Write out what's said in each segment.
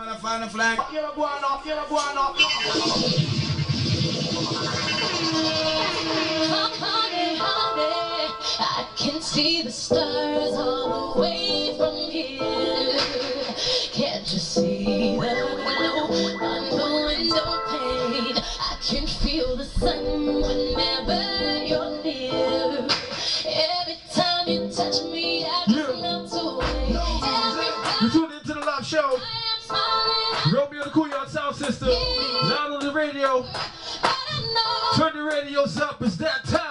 Find a flag. Honey, honey, I can see the stars all the way from here. Can't you see the glow on the window pane? I can feel the sun whenever you're near. Every time you touch me, I just melt away. You tuned into the live show. Romeo the Cool Yard Sound System. Loud on the radio. Turn the radios up, it's that time.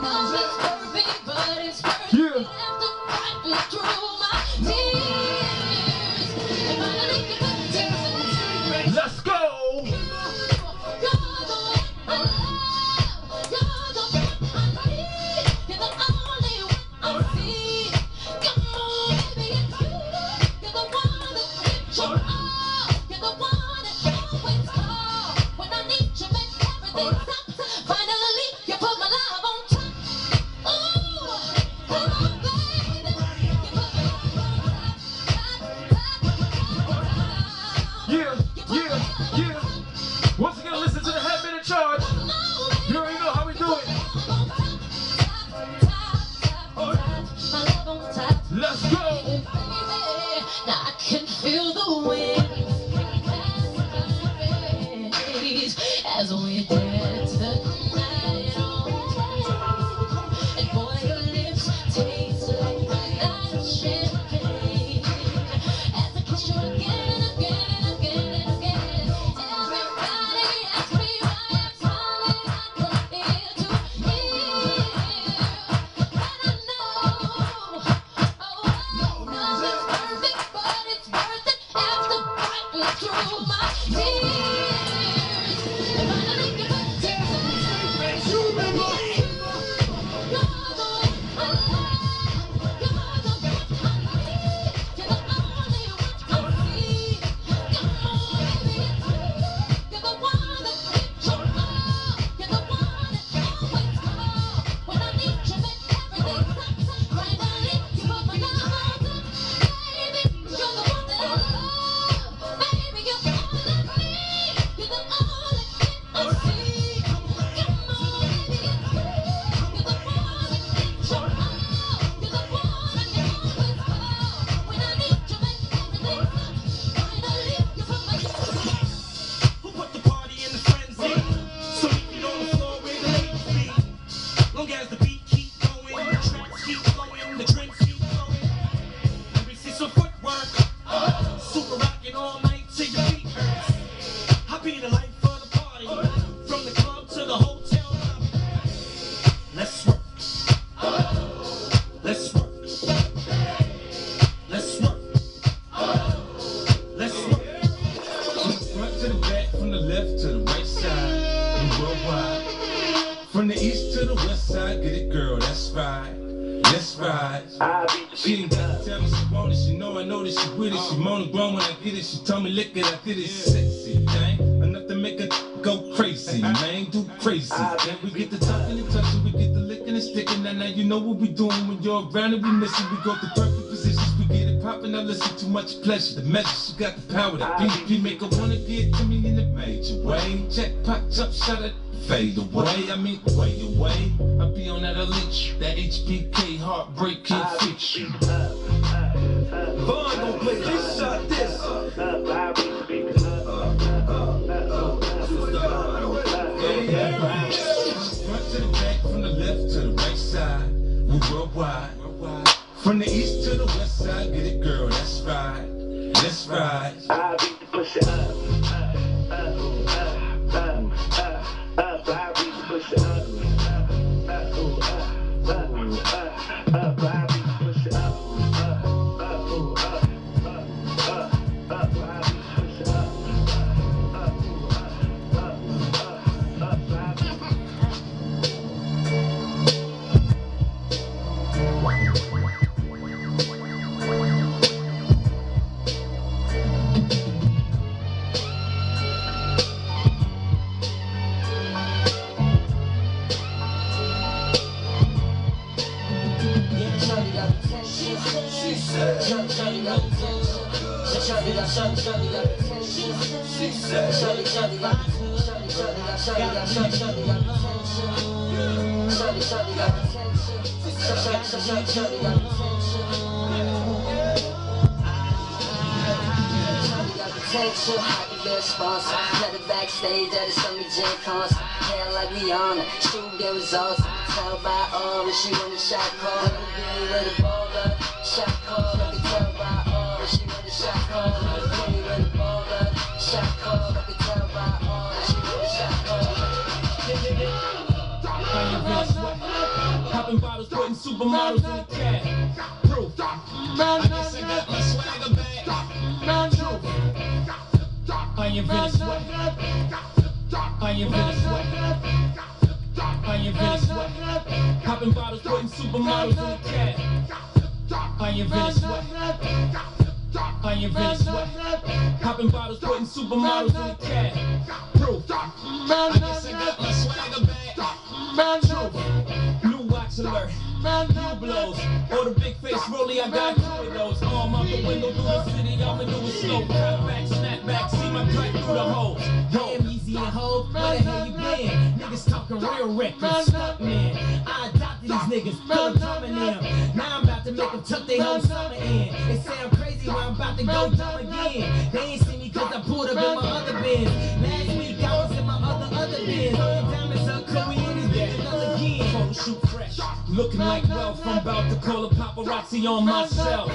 Yeah. Let's go. Once again, listen to the head minute charge. You already know how we do it. Let's go. Now I can feel the wind as we dance the night on. And boy, your lips taste like the night of champagne. As I kiss you again and again and again and again. Everybody asks me why I'm smiling. I come here to hear. But I know, nothing's perfect, but it's worth it after wiping through my tears. And finally you put tears in my face. You remember? You're the one I love. You're the one I need. You're the only one I see. Come on, baby, it's me. You're the one that gives your all. You're the one that always calls when I need you, make everything stop. Finally, you put my love on top. Baby, you're the one that I love. Baby, you're all I need. You're the only thing I see. Come on, baby, it's me. You're the one that gives your all. You're the one I can always call when I need you, make everything stop. Finally, you put my love on top. Who put the party in the frenzy? So we can on the floor where the ladies be. Long as the beat keep going, the tracks keep flowing, the drinks keep flowing. Let me see some footwork. Super rocking all night till your feet hurts. I be the life of the party, from the club to the hotel lobby. Let's work. Let's work. Let's work. Let's work. From the front to the back, from the left to the right side, we worldwide. From the east to the west side, get it, girl, that's right. Let's ride. She ain't gotta tell me she want it. She know I know that she with it. She moan grown when I get it. She told me lick it, I did it. Sexy thing, enough to make her go crazy, man, do crazy. Then we get the talking and touching, we get the licking and sticking. Now you know what we doing when you're around and we miss it. We go to perfect positions, we get it popping. Now listen, too much pleasure. The measure, she got the power. That BB make her wanna get to me in a major way. Jackpot, jump, shot it. Fade away, I mean way away. I be on that elite, that HBK heartbreak can't fix you. Vaughn gon' play this shot this. Front to the back, from the left to the right side, we worldwide. From the east to the west side, get it, girl, that's right. Let's ride. I beat the pussy up. I beat the pussy up. I beat the pussy up. Shorty got potential. Shorty got potential. Shorty got potential. I can be a sponsor. Met her backstage at a Summer Jam concert. Hair like Rihanna, shoot get results. Tell by all that she want a shot call. I'm really with a baller. Shot call. I can tell by all that she want a shot call. I'm really with a baller. Shot call. I can tell by all that she want a shot call. Popping bottles, putting supermodels in the cab. Proof. I guess I got my swagger back. Truth. I invented sweat. I invented sweat. I invented sweat. Popping bottles, putting supermodels in the cab. I invented sweat. I invented sweat. Popping bottles, putting supermodels in the cab. Proof. I guess I got my swagger back. Truth. New watch alert. New blows. Or the big face rollie, I got two of those. Arm out the window through the city, I'm maneuver slow. Cut back, snap back, see my cut through the hole. Damn easy and hold, where the hell you been? Niggas talking real reckless, stuck man. I adopted these niggas, put them drumming them. Now I'm about to make them tuck their whole summer in. They say I'm crazy when I'm about to go dumb again. They ain't see me cause I pulled up in my other bins. Last week I was in my other bins. Diamonds up, could we in this bitch another again? Photo shoot fresh, looking like wealth. I'm about to call a paparazzi on myself.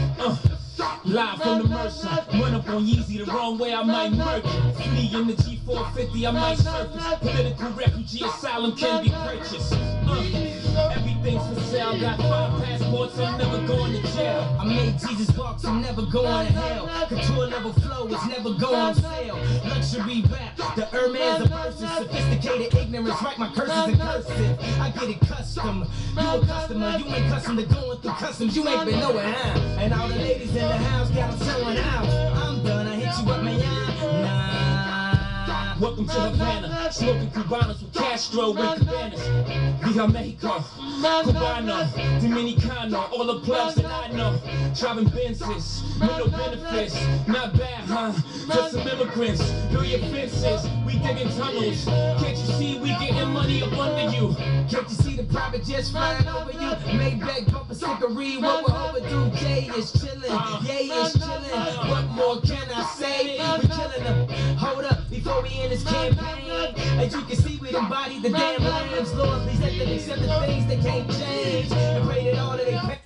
Live from the Mercer, run up on Yeezy the wrong way, I might murk it. Flee in the G450, I might surface. Political refugee asylum can be purchased. Everything's for sale, got 5 passports, I'm never going to jail. I made Jesus walks, I'm never going to hell. Couture level flow is never going on sale. Luxury rap, the Hermes of verses. Sophisticated ignorance, write my curses in cursive. I get it custom, you a customer, you ain't custom to going through customs. You ain't been nowhere, huh? And all the ladies in the house got them showing out. I'm done, I hit you up, man. Nah. Welcome to Havana, smoking Cubanos with Castro and Cabanas. Via Mexico, Cubano, Dominicano, all the clubs that I know. Driving Benzes, with no benefits. Not bad, huh? For some immigrants, build your fences. We digging tunnels. Can't you see we getting money up under you? Can't you see the private jets flying over you? Maybach bumper stickery, what we're overdue. Jay is chillin', Yay is chillin'. What more can I say? We killing them. Hold up, before we end this campaign. As you can see, we embody the damn lambs. Lord, please let them accept the things they can't change. And pray that all that they pay.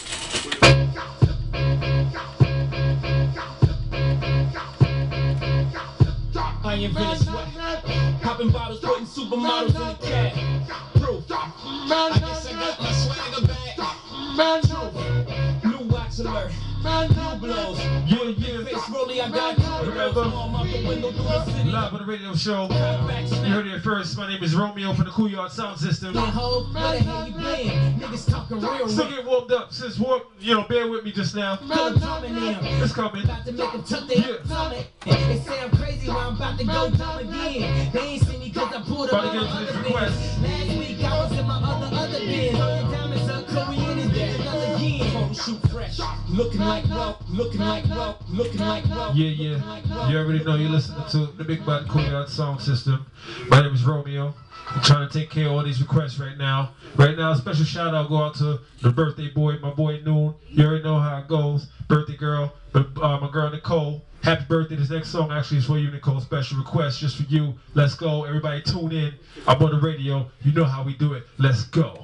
I invented sweat. Popping bottles, putting supermodels in the cab. Proof. I guess I got my swagger back. Truth. New watch alert. New blows. Yeah. Face rollie, I got two of those. Arm out the window through the city. Live on the radio show. You heard it first. My name is Romeo from the Cool Yard Sound System. Where the hell you been? Niggas talking real. Still get warmed up. Since bear with me just now. It's coming. About to make them tuck their stomach. They say I'm crazy when I'm about to go dumb again. They ain't see me cause I pulled up in my other bins. Last week I was in my other bins. Diamonds up, could we in this bitch another again? Photo shoot fresh, looking like wealth, looking like wealth, looking like wealth. Yeah. You already know you're listening to the Big Bad Cool Yard Sound System. My name is Romeo. I'm trying to take care of all these requests right now. Right now, a special shout out go out to the birthday boy, my boy Noon. You already know how it goes. Birthday girl, my girl Nicole. Happy birthday. This next song actually is for you, Nicole. Special request just for you. Let's go. Everybody tune in. I'm on the radio. You know how we do it. Let's go.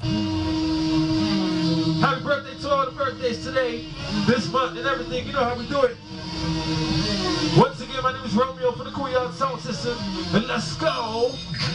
Happy birthday to all the birthdays today, this month, and everything. You know how we do it. Once again, my name is Romeo from the Cool Yard Sound System, and let's go.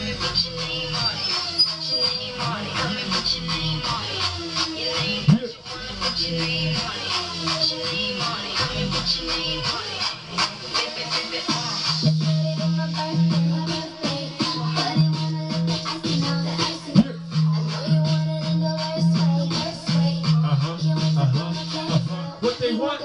What they want?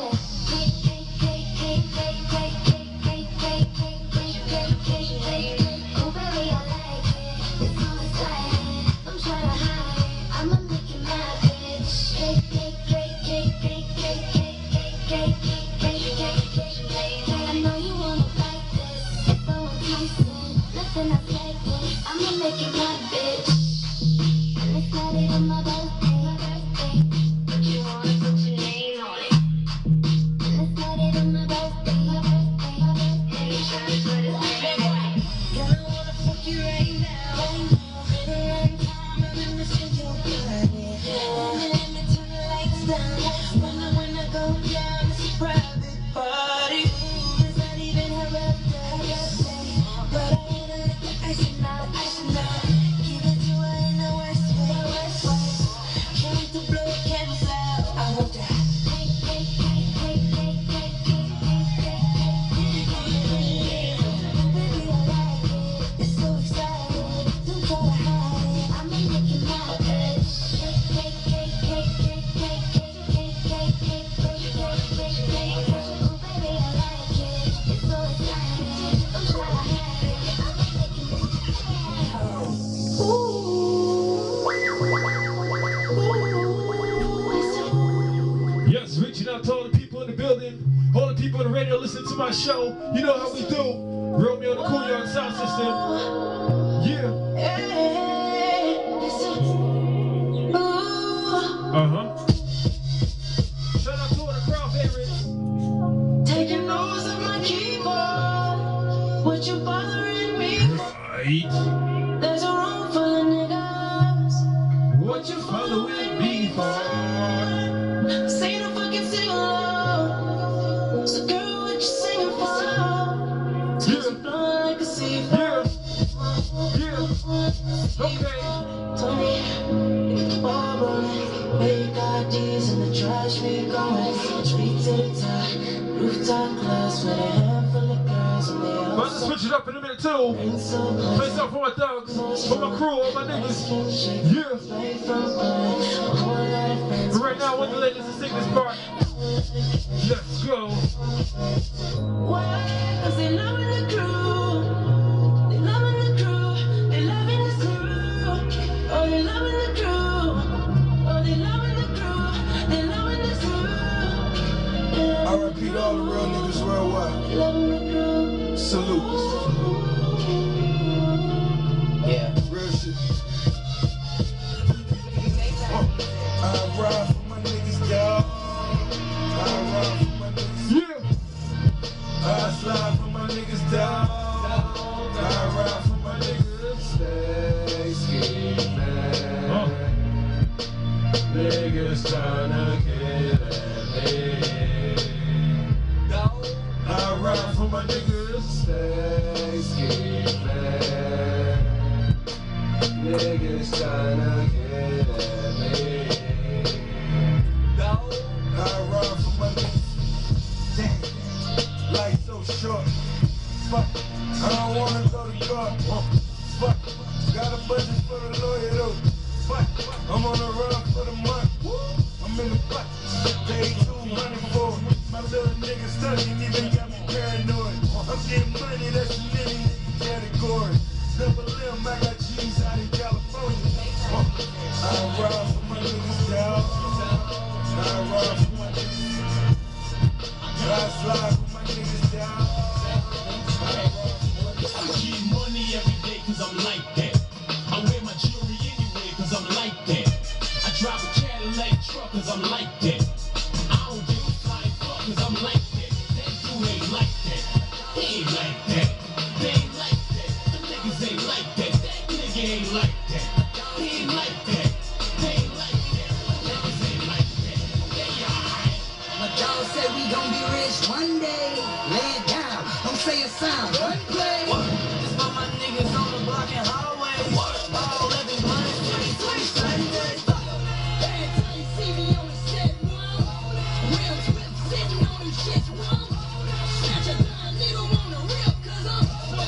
Yes, reaching out to all the people in the building, all the people on the radio listening to my show. You know how we do. Romeo the Cool Yard Sound System. Yeah. Shout out to all the crowd favorites. Taking notes of my keyboard. What you bothering me for? Right. There's a room full of niggas. What you following me for? Say the fucking sing along. So girl, what you singing for? Takes you blowing like a seafloor. Okay. Tony, get the ball rolling. Big IDs in the trash, we going. Street to the top, rooftop clubs with a handful of girls and they all About to switch it up in a minute too. Face up for my thugs, for my crew, all my niggas. Yeah. But right now, I want the ladies to sing this part. Let's go. Why? Cause they loving the crew. They loving the crew. They loving the crew. Oh, they loving the crew. Oh, they loving the crew. They loving the crew. I repeat all the real niggas worldwide. They loving the crew. Salute. Yeah. Real shit. I ride for my niggas, dog. I ride for my niggas. Yeah. I slide for my niggas, dog. I ride for my niggas. Stay scheming. Niggas tryna get at me. I ride for my niggas. Stay scheming. Niggas tryna get at me. I ride for my niggas. Damn, life so short. Fuck, I don't wanna go to court. Fuck, got a budget for the lawyer though. Fuck, I'm on the run for the month. I'm in the butt, paid 200 for it. My little nigga studying even got me paranoid. I'm getting money, that's a nitty nigga category. Double M, I got G's out in California. I ride for my niggas down. I ride for my niggas. I slide for my niggas down. I get money every day cause I'm like that. I wear my jewelry anyway cause I'm like that. I drive a Cadillac truck cause I'm like that. I don't give a flying fuck cause I'm like that. That dude ain't like that. He ain't like that. They ain't like that. The niggas ain't like that. That nigga ain't like that. He ain't like that. They ain't like that. The niggas ain't like that. They alright. My dog said we gon' be rich one day. Lay it down, don't say a sound, one play. Just for my niggas on the block and hallways. All every money, 20, Sundays. Every time you see me on the set, real whip sitting on them shits, snatch a dime, nigga wanna rip, cause I'm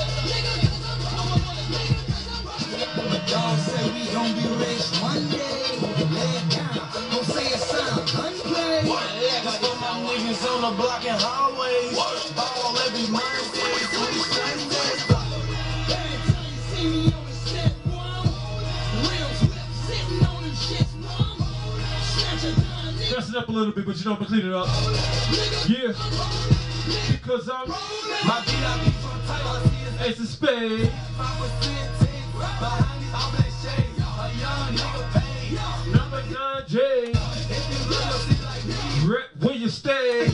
The dog said we gon' be rich one day. Lay it down, don't say a sound, one play. Just for my niggas on the block and hallways. All every Monday, 20 Sundays. Every time you see me on the set, real whip sitting on them shits, snatch a dime, nigga. Dress it up a little bit, but you know I'm gonna clean it up. Yeah. Because I'm My VIP from Tyler, Ace of Spades. 5% take behind these all black shades. A young nigga paid Number 9J. Rep where you stay.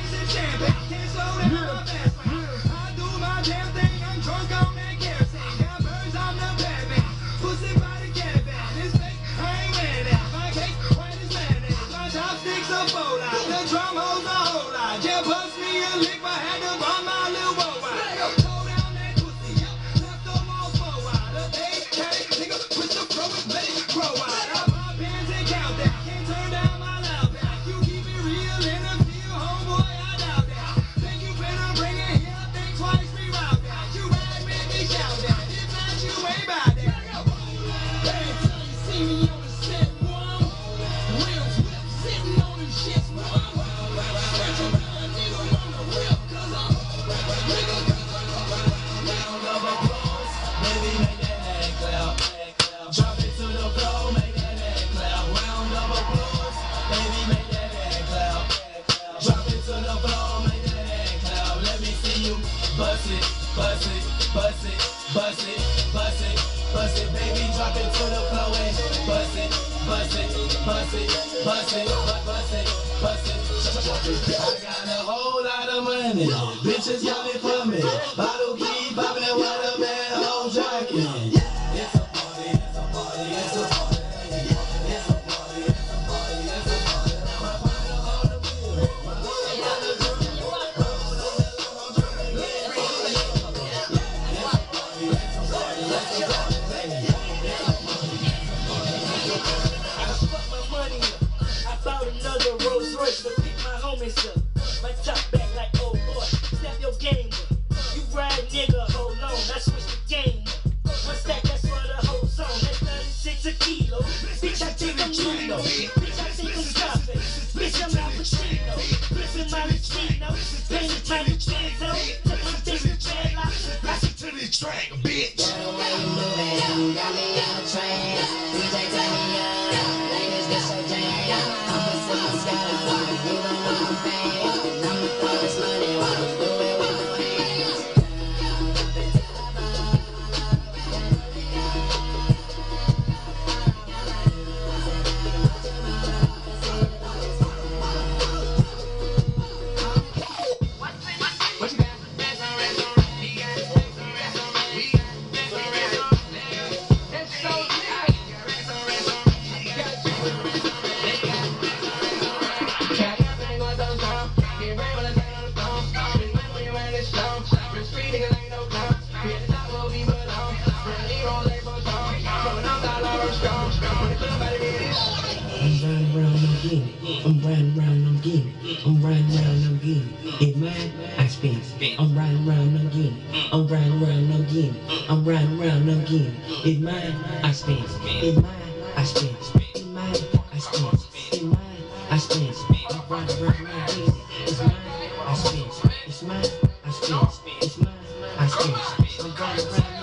I got a whole lot of money, bitches coming for me. Bottle keep popping and watermelon whole jacking. It's a party, it's a party, it's a party. It's a party, it's a party, it's a party. My partner on the wheel, my partner on the drum. I spent my money up. I bought another Rolls Royce to pick my homies up. My top back like, oh boy, snap your game up. You ride nigga, hold on, I switch the game up. One stack, that's for the whole song, that's 36 a kilo. Bitch, I think I'm Romeo. Bitch, I think I'm Scarface. Bitch, I'm Al Pacino. Flipping my Latino. Painted my Luciano. Took my dick to dreadlocks. Listen to this track, bitch. The way you moving, got me on the train. DJ turn me up, ladies get so jammed. I'm pushing my sky, you don't know I'm famous. And I'm the first money, while I'm doing with no hands. What you got? I'm riding round, I'm getting it. I'm riding round, I'm getting it. It's mine, I spend it. I'm riding round, I'm getting it. I'm riding round, I'm getting it. I'm riding round, I'm getting it. It's mine, I spend it. It's mine, I spend it. It's mine, I spend it. It's mine, I spend it. I'm riding round, I'm getting it. It's mine, I spend it. It's mine, I spend it. It's mine, I spend it. I'm riding round, I'm getting it.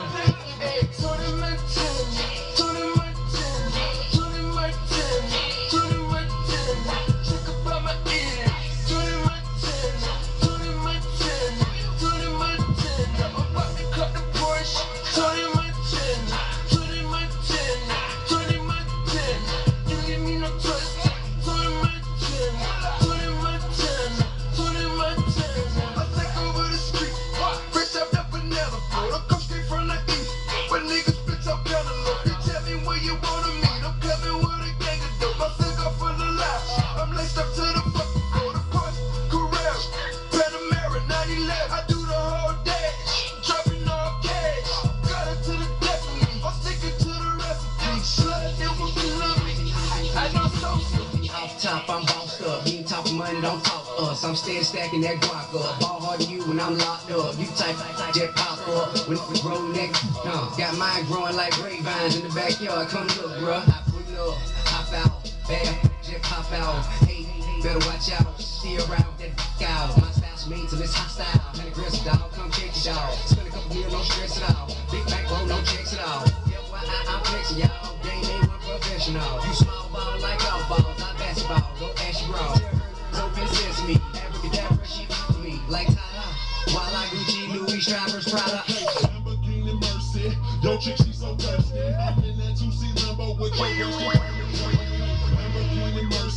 I'm bossed up, you ain't talking money, don't talk us. I'm still stacking that guac up. Ball hard to you when I'm locked up. You type jet pop up when we roll next. Got mine growing like grapevines in the backyard. Come look, bruh. I pull up, hop out, bam, jet pop out. Hey, better watch out. See around that out. My style's mean till it's hostile. Man, aggressive dog, come check it out. Spend a couple meal, no stress at all. Big backbone, no checks at all. I'm flexing y'all. Game ain't one professional. You small ball like golf balls. I basketball. Go ask your bro. Open sesame. Abracadabra, she for me. Like ta-da. While I Gucci, Louis, Strivers, Prada. Lamborghini Mercy. Yo, chick, she so thirsty. I'm in that 2C Lambo with your girl.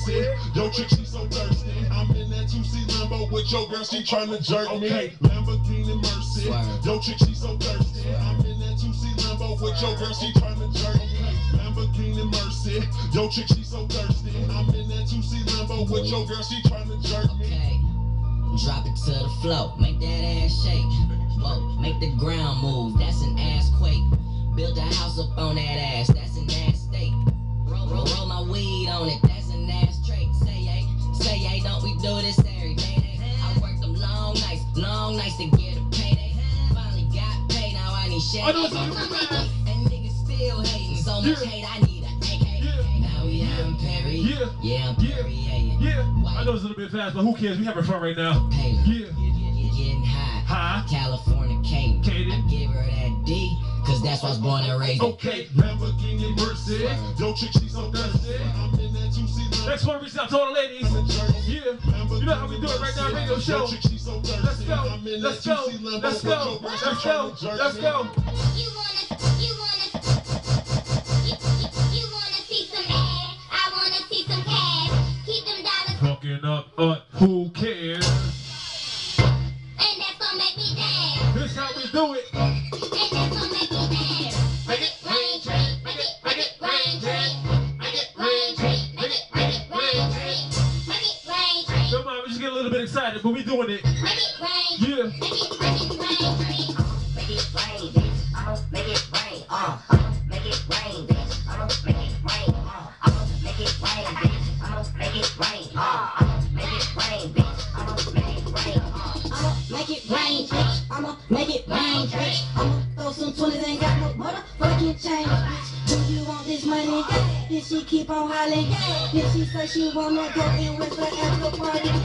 mercy. Yo, chick, she so thirsty. I'm in that 2C Lambo with your girl, she tryna jerk me. Lamborghini Mercy. Yo, chick, she so thirsty. I'm in that 2C Lambo with your girl, she tryna jerk me. Lamborghini Mercy. Yo, chick, she so thirsty. I'm in that 2C Lambo with your girl, she tryna jerk me. Okay. Drop it to the floor, make that ass shake. Whoa, make the ground move, that's an ass quake. Build a house up on that ass, that's an ass state. Roll my weed on it, that's an ass trait. Say hey, don't we do this every day? I worked them long nights to get a payday. Finally got paid, now I need shit. And niggas still hating, so much hate, I need a AK. Now we out in Perry, yeah, I'm Perry. I know it's a little bit fast, but who cares? We having fun right now. Paler. Yeah. Getting high. California Kane. I give her that D, cause that's why I was born and raised. Okay, Lamborghini Mercy. Yo, chick, she so thirsty. I'm in that 2C Lambo. Next one, reach out to all the ladies. Yeah. You know how we do it right now, radio show. Let's go. Let's go. Let's go. Let's go. Let's go. You wanna see some ass? I wanna see some cash. Keep them dollars. Fucking up, who cares? And that's gonna make me dance. This how we do it. And that's gonna make me dance. Make it rain, drink. Make it rain, drink. Make it rain, drink. Make it rain, drink. Make it rain, drink. Come on, we just get a little bit excited, but we doing it. Make it rain. Yeah. Make it rain, drink. Make it rain, bitch. I'ma make it rain. I'ma make it rain, bitch. I'ma make it rain. I'ma make it rain, bitch. I'ma make it rain. I'ma make it rain, bitch. I'ma make it rain. I'ma make it rain, bitch. I'ma make it rain, bitch. I'ma throw some 20s, ain't got no motherfucking change, bitch. Do you want this money? Yeah. Then she keep on hollering, yeah. Then she say she wanna go in with her after party.